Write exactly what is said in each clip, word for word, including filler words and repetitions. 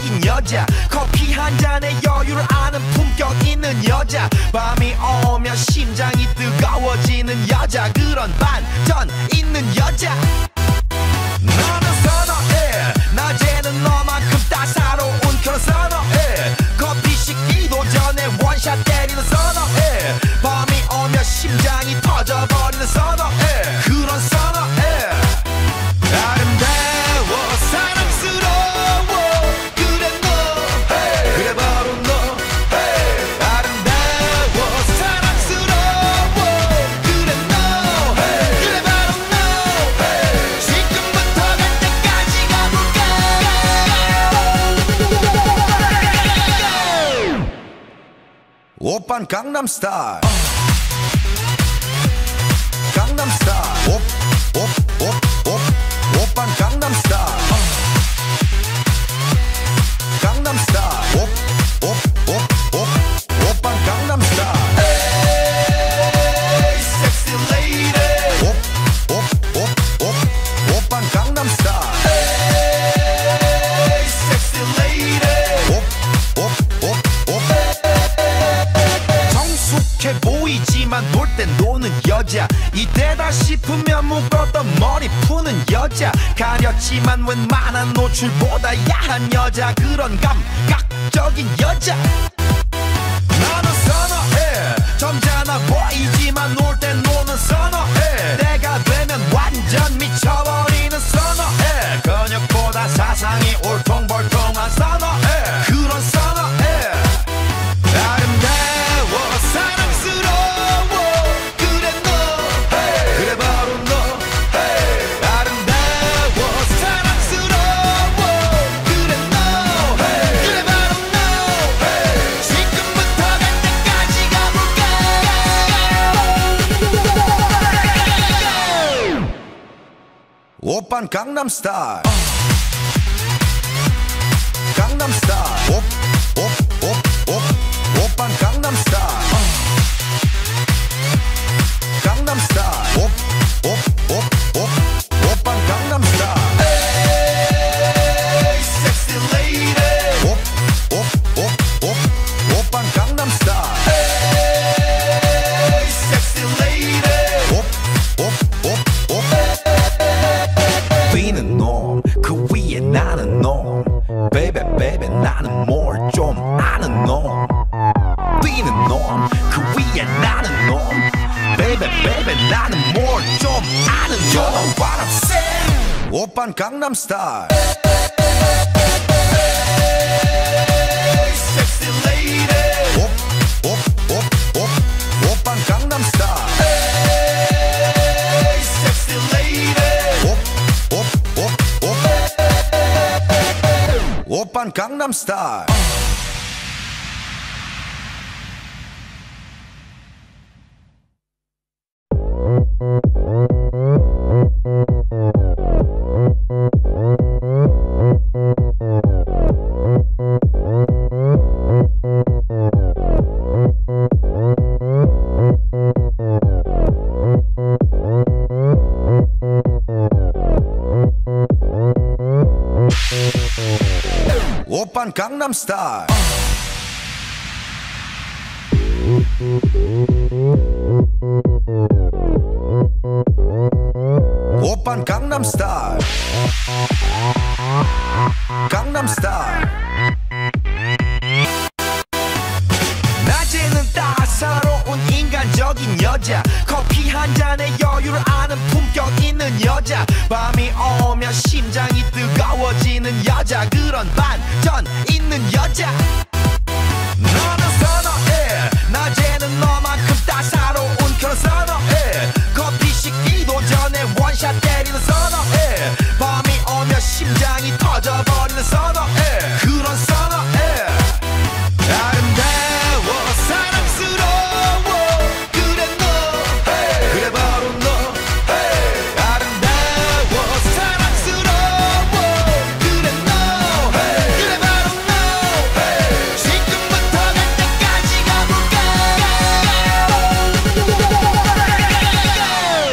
인간적인 여자 커피 한 잔에 여유를 아는 품격 있는 여자 밤이 오면 심장이 뜨거워지는 여자 그런 반전 있는 여자 너는 선어해 낮에는 너만큼 따사로운 그런 선어해 커피 식기도 전에 원샷 때리는 선어해 밤이 오면 심장이 터져버리는 선어해 그런 선어해 아름다워 사랑스러워 그래 너 hey. 그래 바로 너 hey. 아름다워 사랑스러워 그래 너 hey. 그래 바로 너 hey. 지금부터 갈 때까지 가볼까 오빤 강남스타일 강남스타일 오, 오, 오, 오, 오빤 강남스타일 강남스타일 오, 오, 오, 오, 오빤 강남스타일 에이 섹시 레이디 오, 오, 오, 오, 오빤 강남스타일 에이 섹시 레이디 오, 오, 오, 오 성숙해 보이지만 놀 땐 노는 여자 이때다 싶으면 묶었던 머리 푸는 여자 가렸지만 웬만한 노출보다 야한 여자 그런 감각적인 여자 나는 선어해 점잖아 보이지만 놀 땐 노는 선어해 내가 되면 완전 미쳐버리는 선어해 근육보다 사상이 울퉁불퉁한 선어해 그런 선어해 아름다워 사랑스러워 그래 너 hey. 그래 바로 너 hey. 아름다워 사랑스러워 그래 너 hey. 그래 바로 너 hey. 지금부터 갈 때까지 가볼까 오빤 강남스타일 강남스타일 오, 오, 오, 오, 오빤 강남스타일 강남스타일 오, 오, 오, 오, 오빤 강남스타일 에이 섹시 레이디 오, 오, 오, 오, 오빤 강남스타일 에이 섹시 레이디 오, 오, 오, 오 뛰는 놈 그 위에 나는 놈 베이베 베이베 나는 뭘 좀 아는 놈 뛰는 놈 그 위에 나는 놈 베이베 베이베 나는 뭘 좀 아는 놈 You know what I'm saying 오빤 강남스타일 섹시 레이디 오, 오, 오, 오, 오빤 강남스타일 섹시 레이디 오, 오, 오, 오, 오빤 강남스타일 오빤 강남스타일 오빤 강남스타일 강남스타일 낮에는 따사로운 인간적인 여자 커피 한 잔에 여유를 아는 품격 있는 여자 밤이 오면 심장이 뜨거워지는 여자 그런 반전 있는 여자 너는 선어해 낮에는 너만큼 따사로운 그런 선어해 커피 식기도 전에 원샷 때리는 선어해 밤이 오면 심장이 터져버리는 선어해 그런 선어해 아름다워 사랑스러워 그래 너 hey. 그래 바로 너 hey. 아름다워 사랑스러워 그래 너 hey. 그래 바로 너 hey. 지금부터 갈 때까지 가볼까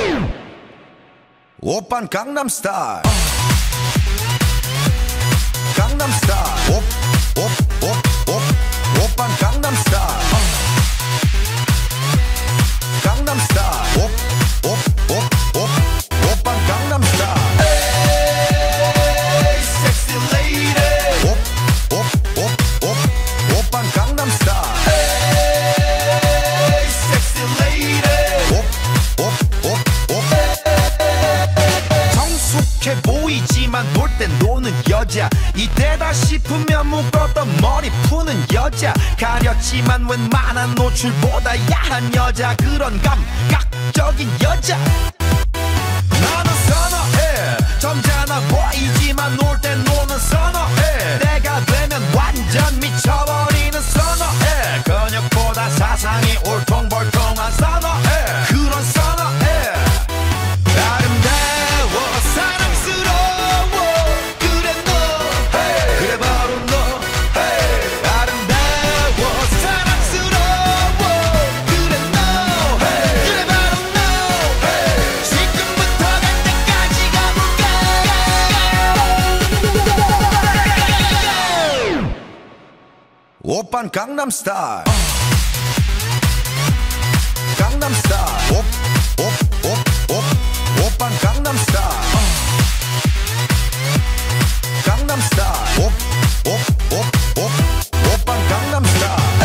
오빤 강남스타일 강남스타일 옵옵옵옵 오빤 강남스타일 강남스타일 옵옵옵옵 오빤 강남스타일 에이 섹시 레이디 옵옵옵옵 오빤 강남스타일 에이 섹시 레이디 옵옵옵옵 성숙해 보이지만 놀 땐 노는 여자 이때다 싶으면 묶었던 머리 푸는 여자 가렸지만 웬만한 노출보다 야한 여자 그런 감각적인 여자 나는 선어해 점잖아 보이지만 놀 땐 노는 선어해 내가 되면 완전 미쳐버리는 선어해 근육보다 사상이 울퉁불퉁한 선어해 그런 선어해 아름다워 사랑스러워 그래 너 hey. 그래 바로 너 hey. 아름다워 사랑스러워 그래 너 hey. 그래 바로 너 hey. 지금부터 갈 때까지 가볼까 오빤 강남스타일 강남스타일 옵옵옵옵 오빤 강남스타일 강남스타일 옵옵옵옵 오빤 강남스타일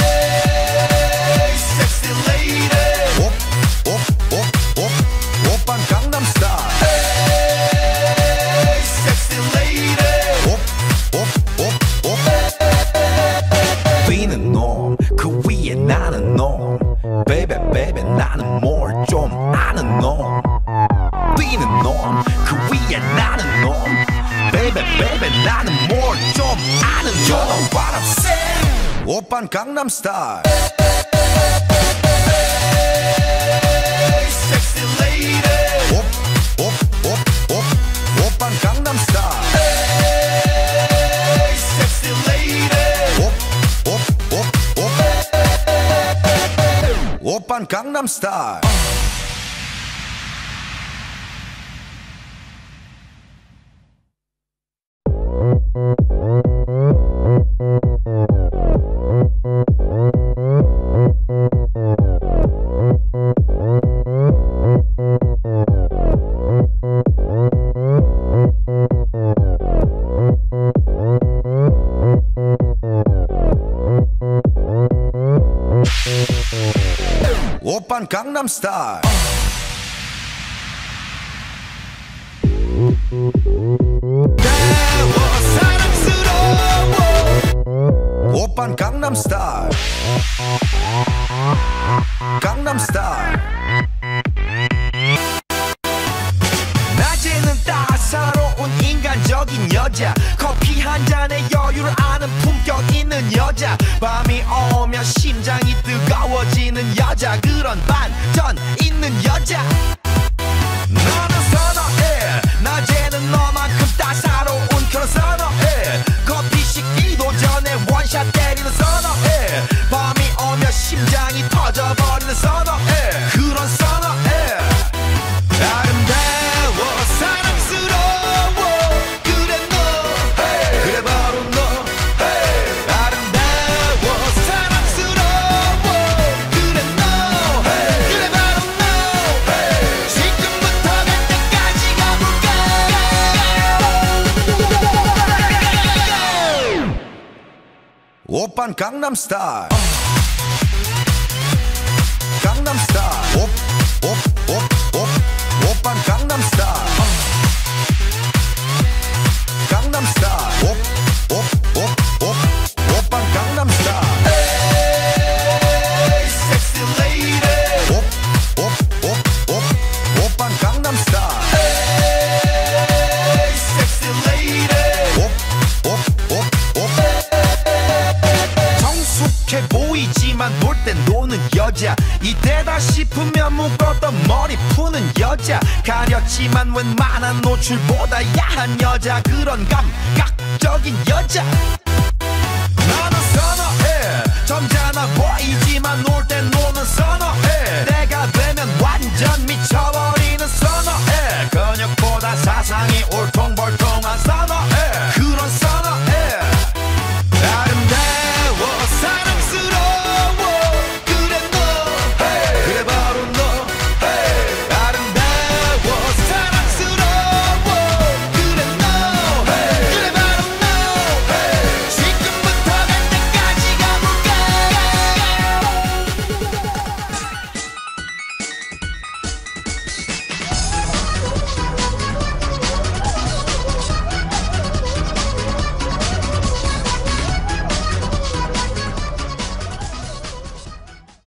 에이 섹시 레이디 옵옵옵옵 오빤 강남스타일 에이 섹시 레이디 옵옵옵옵 뛰는 놈 그 위에 나는 놈 베이베 베이베 나는 뭘 좀 아는 놈 뛰는 놈 그 위에 나는 놈 베이베 베이베 나는 뭘 좀 아는 놈 You know what I'm saying 오빤 강남스타일 에이 섹시 레이디 옵옵옵옵 오빤 강남스타일 에이 섹시 레이디 옵옵옵옵 오빤 강남스타일 오빤 강남스타일 오빤 강남스타일 강남스타일 낮에는 따사로운 인간적인 여자 커피 한 잔에 여유를 아는 품격 있는 여자 밤이 오면 심장이 뜨거워지는 여자 그런 반전 있는 여자 너는 선어해 낮에는 너만큼 따사로운 그런 선어해 커피 식기도 전에 원샷 때리는 선어해 밤이 오면 심장이 터져버리는 선어해 그런 선어해 아름다워 사랑스러워 그래 너 hey. 그래 바로 너 hey. 아름다워 사랑스러워 그래 너 hey. 그래 바로 너 hey. 지금부터 갈 때까지 가볼까 오빤 강남스타일 강남스타일 옵옵옵옵 오빤 강남스타일 강남스타일 옵옵옵옵 오빤 강남스타일 에이 섹시 레이디 옵옵옵옵 오빤 강남스타일 에이 섹시 레이디 옵옵옵옵 성숙해 보이지만 놀 땐 노는 여자 이때다 싶으면 묶었던 머리 푸는 여자 가렸지만 웬만한 노출보다 야한 여자 그런 감각적인 여자 나는 선어해 점잖아 보이지만 놀 땐 노는 선어해